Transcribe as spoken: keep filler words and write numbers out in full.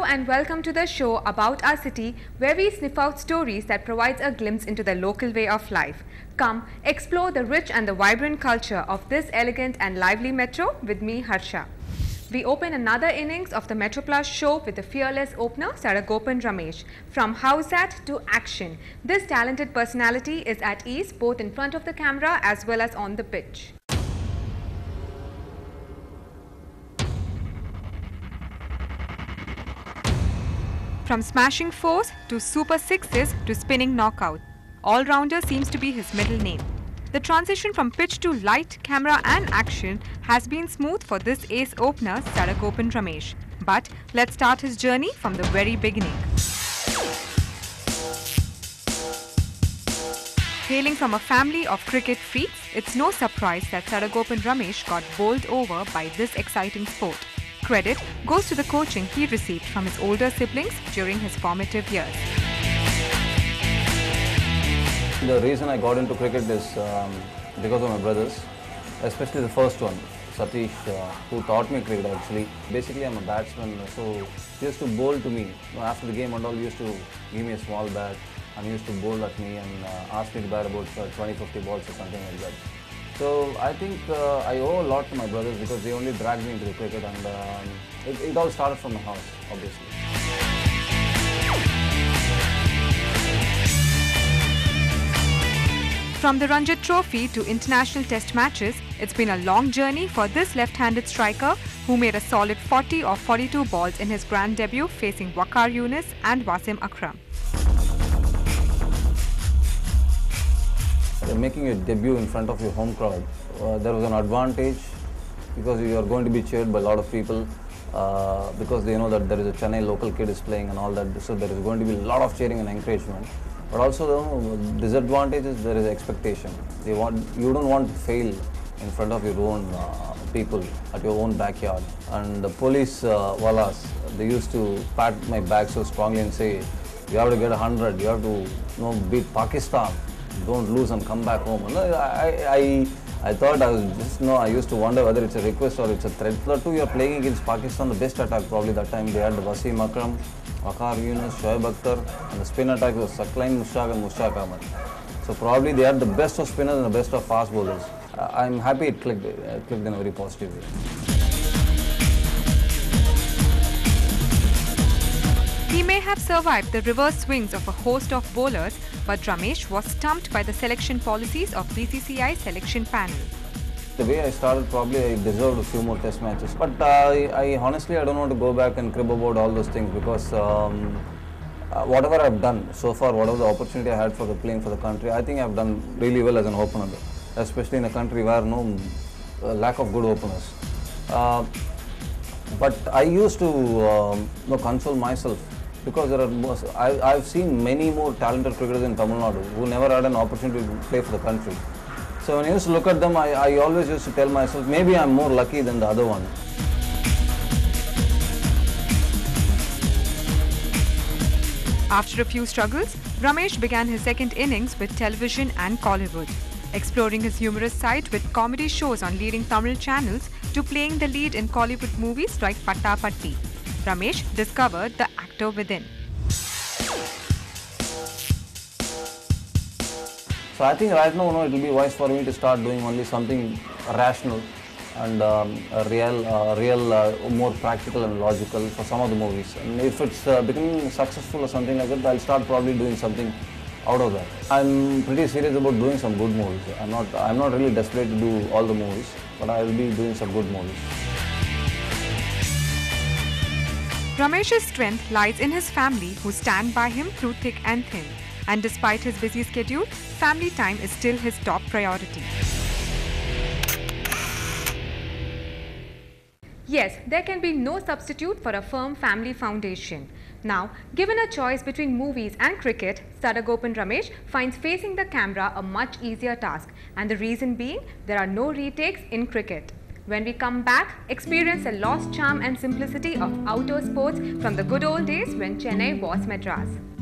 and welcome to the show about our city, where we sniff out stories that provides a glimpse into the local way of life. Come explore the rich and the vibrant culture of this elegant and lively metro with me, Harsha. We open another innings of the Metro Plus show with the fearless opener Sadagopan Ramesh. From house at to action, this talented personality is at ease both in front of the camera as well as on the pitch. From smashing fours to super sixes to spinning knockout, all-rounder seems to be his middle name. The transition from pitch to light, camera and action has been smooth for this ace opener Sadagopan Ramesh. But let's start his journey from the very beginning. Hailing from a family of cricket freaks, it's no surprise that Sadagopan Ramesh got bowled over by this exciting sport. Credit goes to the coaching he received from his older siblings during his formative years. The reason I got into cricket is um, because of my brothers, especially the first one, Satish, uh, who taught me cricket actually. Basically, I'm a batsman, so he used to bowl to me. After the game and all, he used to give me a small bat and he used to bowl at me and uh, ask me to bat about uh, twenty to fifty balls or something like that. So I think uh, I owe a lot to my brothers because they only dragged me into the cricket, and um, it, it all started from the house, obviously. From the Ranji Trophy to international test matches, it's been a long journey for this left-handed striker who made a solid forty or forty-two balls in his grand debut facing Waqar Younis and Wasim Akram. Making a debut in front of your home crowd, uh, there was an advantage because you are going to be cheered by a lot of people uh, because they know that there is a Chennai local kid is playing and all that, so there is going to be a lot of cheering and encouragement. But also the disadvantage is there is expectation. They want, you don't want to fail in front of your own uh, people at your own backyard. And the police uh, wallas, they used to pat my back so strongly and say, you have to get a hundred, you have to you know, beat Pakistan. Don't lose and come back home. I, I, I thought I was just, no, I used to wonder whether it's a request or it's a threat. But too, you're playing against Pakistan, the best attack probably that time. They had Wasim Akram, Waqar Younis, Shoaib Akhtar, and the spin attack was Saklain Mushtaq and Mushtaq Ahmed. So probably they had the best of spinners and the best of fast bowlers. I'm happy it clicked, it clicked in a very positive way. He may have survived the reverse swings of a host of bowlers, but Ramesh was stumped by the selection policies of B C C I selection panel. The way I started, probably I deserved a few more test matches. But uh, I, I honestly, I don't want to go back and crib about all those things because um, uh, whatever I've done so far, whatever the opportunity I had for the playing for the country, I think I've done really well as an opener, especially in a country where no uh, lack of good openers. Uh, but I used to um, you know, console myself. Because there are most, I, I've seen many more talented cricketers in Tamil Nadu who never had an opportunity to play for the country. So when I used to look at them, I, I always used to tell myself, maybe I'm more lucky than the other one. After a few struggles, Ramesh began his second innings with television and Kollywood, exploring his humorous side with comedy shows on leading Tamil channels to playing the lead in Kollywood movies like Patta Patti. Ramesh discovered the actor within. So I think right now, no, it will be wise for me to start doing only something rational and um, a real, uh, real, uh, more practical and logical for some of the movies. And if it's uh, becoming successful or something like that, I'll start probably doing something out of that. I'm pretty serious about doing some good movies. I'm not, I'm not really desperate to do all the movies, but I will be doing some good movies. Ramesh's strength lies in his family who stand by him through thick and thin. And despite his busy schedule, family time is still his top priority. Yes, there can be no substitute for a firm family foundation. Now, given a choice between movies and cricket, Sadagopan Ramesh finds facing the camera a much easier task. And the reason being, there are no retakes in cricket. When we come back, experience the lost charm and simplicity of outdoor sports from the good old days when Chennai was Madras.